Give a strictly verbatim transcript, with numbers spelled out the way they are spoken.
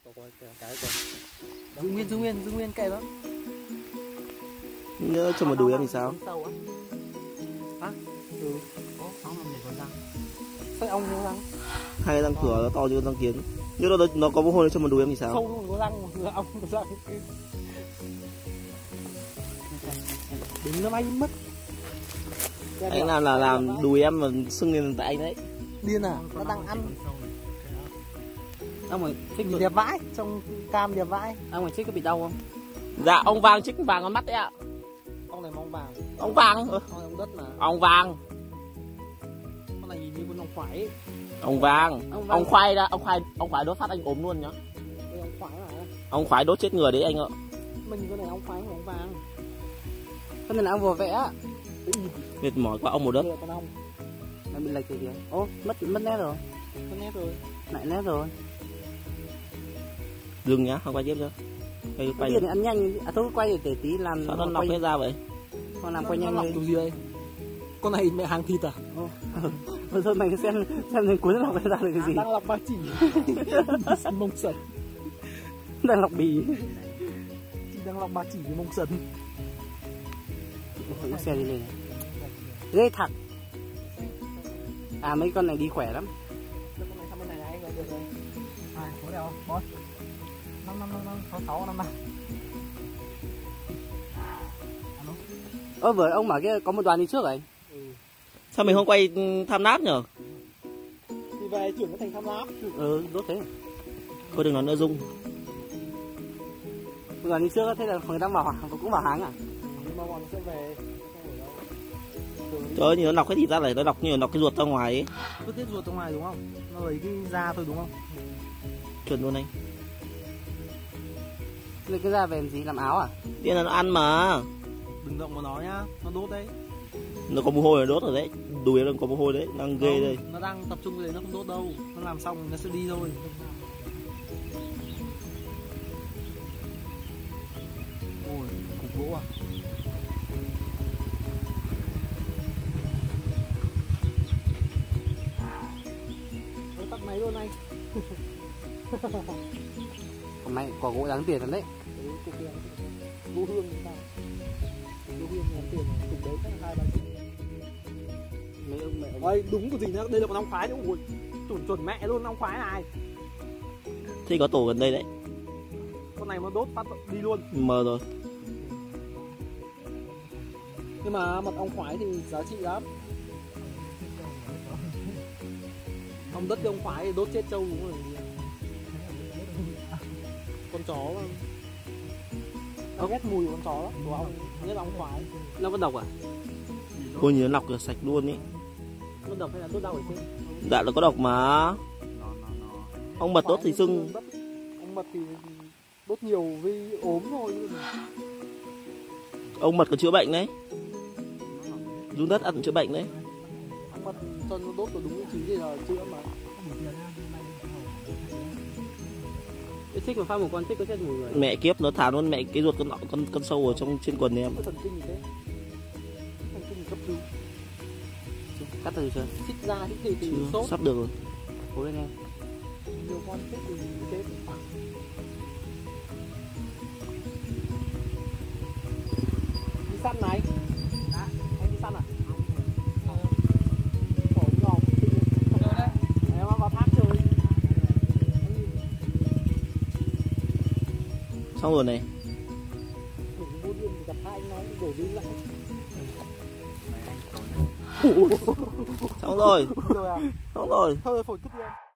Giữ nguyên, giữ nguyên, giữ nguyên kệ đó. Nhớ cho mà đùi em thì sao? Hả? Ừ. Ồ, ong làm để con răng. Sao ong có răng? Hai răng cửa nó to như con răng kiến. Nhưng nó nó có một hôi cho mà đùi em thì sao? Không có răng, mà ong có răng. Đừng nó bay mất. Anh làm là làm đùi em mà sưng lên tại anh đấy. Điên à? Nó đang ăn. Ông ấy thích đẹp vãi, trong cam đẹp vãi. Ông ấy thích có bị đau không? Dạ ông vàng chích vàng con mắt đấy ạ. Ông này mong vàng. Ông vàng. Ông này ông đất mà. Ông vàng. Con này nhìn như con ông khoái ấy. Ông vàng. Ông, vàng. Ông khoai ra, ông khoai, ông khoai đốt phát anh ốm luôn nhá. Đây ông khoái à? Ông khoái đốt chết người đấy anh ạ. Mình con này ông khoái ông vàng. Con này là ông vừa vẽ. Mệt mỏi quá ông một đất. Con ông. Nó bị lệch rồi kìa. Ô, mất mất nét rồi. Mất nét rồi. Lại nét rồi. Dừng nhá, không quay tiếp nữa. Quay quay. Cái này ăn nhanh, à thôi quay để tí làm. Sao nó nọc hết ra vậy? Con làm quay nhanh lên. Cái gì đây? Con này mẹ hàng thịt à? Thôi thôi mày xem xem đến cuối lọc ra được cái gì. Đang lọc ba chỉ. Mông sần. Đang lọc bì. Chị đang lọc ba chỉ với mông sần. Ôi, xe đi lên. Ghê thật. À mấy con này đi khỏe lắm. Con này sang bên này này được rồi. À, số đèo không? Boss. năm năm năm năm sáu sáu năm ba. Ơ với ông bảo kia có một đoàn đi trước rồi. Ừ. Sao mình không quay tham náp nhở? Thì về chuyển nó thành tham náp. Ừ, đốt thế. Thôi đừng nói nữa Dung. Một đoàn đi trước thế là người ta vào cũng vào háng à? Nhưng mà bọn sẽ về. Trời ơi, nhìn nó nọc cái thịt ra này, nó nọc như là nọc cái ruột ra ngoài ấy. Vứt hết ruột ra ngoài đúng không? Nó lấy cái da thôi đúng không? Chuẩn luôn anh. Lấy cái da về làm gì? Làm áo à? Tiên là nó ăn mà. Đừng động vào nó nhá, nó đốt đấy. Nó có mồ hôi rồi đốt rồi đấy. Đùi em có mồ hôi đấy, đang ghê đây. Nó đang tập trung cái đấy nó không đốt đâu. Nó làm xong nó sẽ đi thôi. Ôi, cục gỗ à? Nó tắt máy luôn anh. Còn mày quả gỗ đáng tiền lắm đấy. Gỗ hương thì sao? Gỗ hương đáng tiền, cục đấy chắc là hai ba triệu. Mấy ông mẹ. Ôi đúng cái gì nữa, đây là con ong khoái nữa. Ui, chuẩn chuẩn mẹ luôn ong khoái này. Thế có tổ gần đây đấy. Con này mà đốt phát đi luôn. Mờ rồi. Nhưng mà mật ong khoái thì giá trị lắm. Ong đất cái ong khoái thì đốt chết trâu đúng rồi. Con chó mà. Nó ghét mùi của con chó lắm, của ong, nhất là ong khoái. Nó có độc à? Ôi nhìn nó nọc là sạch luôn ý. Nó độc hay là đốt đau ở trên? Dạ nó có độc mà. Ong mật đốt thì sưng. Ong mật thì đốt nhiều vì ốm thôi. Ong mật còn chữa bệnh đấy. Run đất ăn chữa bệnh đấy. Ong mật cho nó đốt vào đúng vị trí thì là chữa mà. Thích mà pha một con thích có chết một người. Mẹ kiếp nó thả luôn mẹ cái ruột con con con sâu ở trong trên quần em. Thần kinh gì thế? Thần kinh cấp cứu. Cắt từ chưa? Thích ra thích thì thì sốt. Sắp được rồi. Cố lên em. Nhiều con thích thì thế. Đi săn này. Hả? Anh đi săn à? Khổ ngon. Em vào thác chơi. Xong rồi này. Gặp hai anh nói đổ đi lại. Xong rồi. Rồi à? Xong rồi. Thôi phổi cứt luôn.